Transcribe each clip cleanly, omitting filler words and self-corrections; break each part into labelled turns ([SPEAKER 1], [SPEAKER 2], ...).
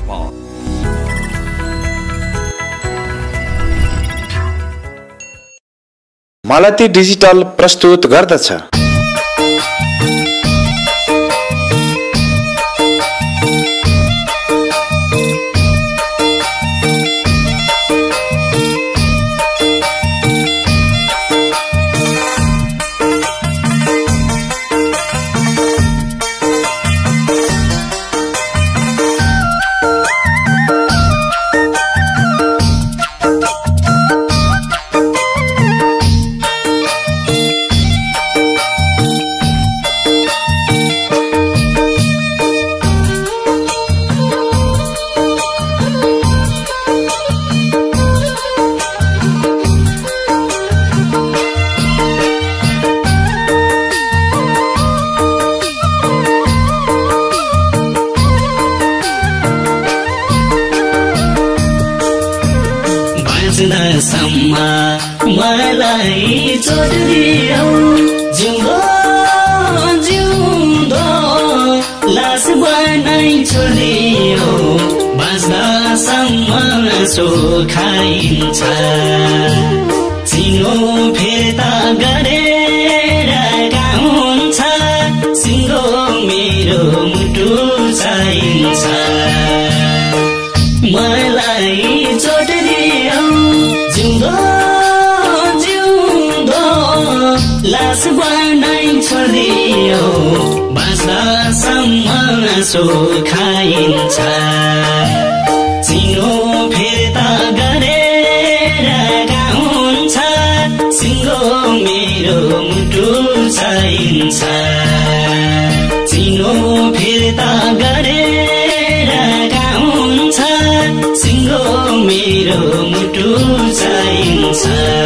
[SPEAKER 1] नेपाल।
[SPEAKER 2] मालती digital प्रस्तुत गर्दछ।
[SPEAKER 3] सम्मा मलाई छोडिदियो जिउँदो जिउँदो लास बनाइ छोडियो बाँच्दासम्म सुखाइन्छ चिनो फिर्ता गरेर कहाँ हुन्छ सिङ्गो मेरो मुटु चाहिन्छ मलाई छोडिदियो जिउँदो जिउँदो लास बनाइ छोडियो बाँच्दासम्म सुखाइन्छ चिनो फिर्ता गरेर कहाँ हुन्छ सिङ्गो मेरो मुटु चाहिन्छ चिनो फिर्ता गरेर कहाँ हुन्छ सिङ्गो मेरो मुटु चाहिन्छ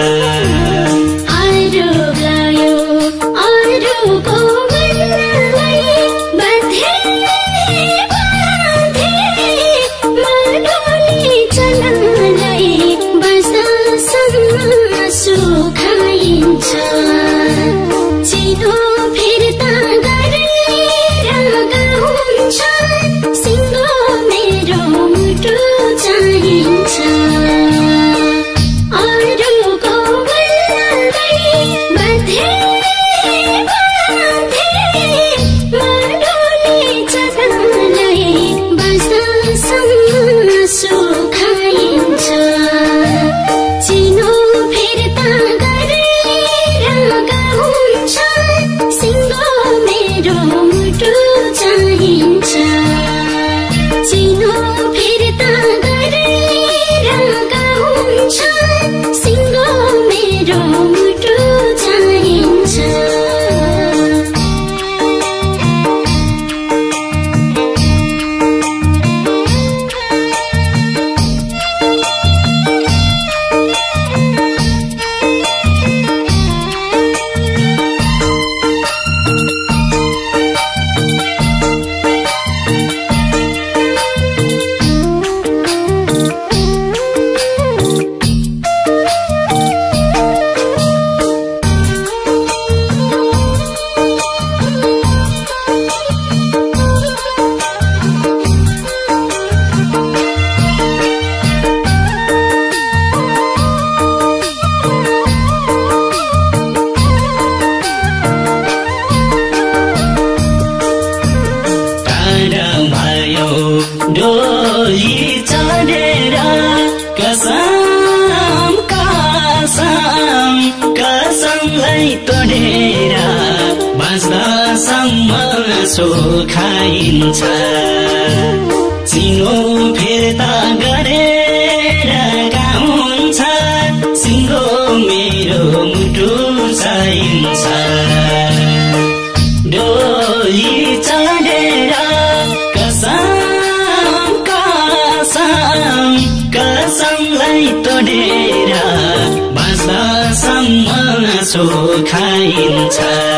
[SPEAKER 3] डोली चढेर कसम कसम कसमलाई तोडेर बाँच्दासम्म सुखाइन्छ चिनो फिर्ता गरेर कहाँ हुन्छ सिङ्गो मेरो मुटु चाहिन्छ डोली चढेर कसमलाई तोडेर बाँच्दासम्म सुखाइन्छ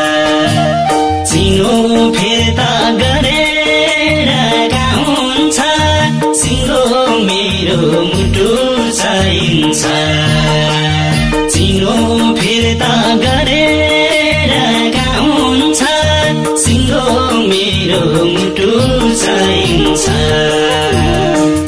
[SPEAKER 3] चिनो फिर्ता गरेर कहाँ हुन्छ सिङ्गो मेरो मुटु चाहिन्छ चिनो फिर्ता गरेर कहाँ हुन्छ सिङ्गो मेरो मुटु चाहिन्छ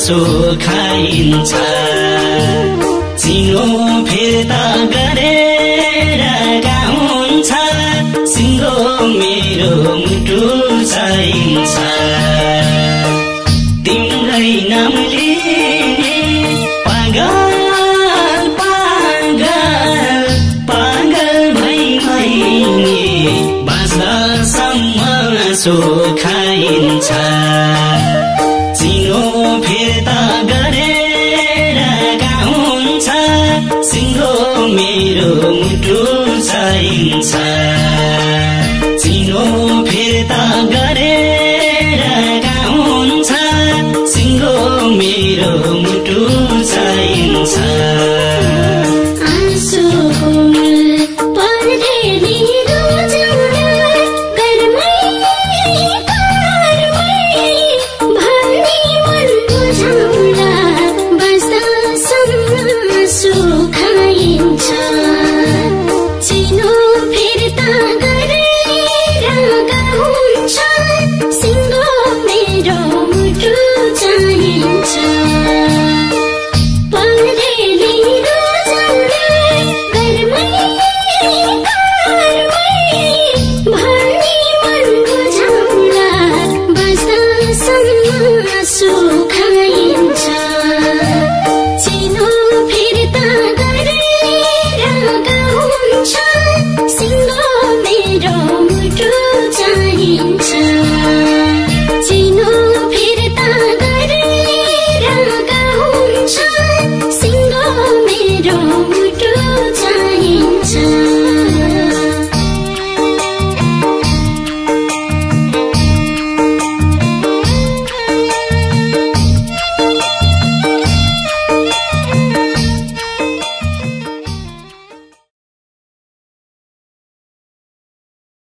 [SPEAKER 3] सुखाइन्छ चिनो फिर्ता गरेर गाउँछ सिङ्गो मेरो मुटु चाहिन्छ तिम्रै नाम लिने पागल पागल पागल भई मैने बाँच्दासम्म सुखाइन्छ चिनो फिर्ता गरेर गाउँछ सिङ्गो मेरो मुटु चाहिन्छ चिनो फिर्ता गरेर गाउँछ सिङ्गो मेरो मुटु चाहिन्छ
[SPEAKER 1] So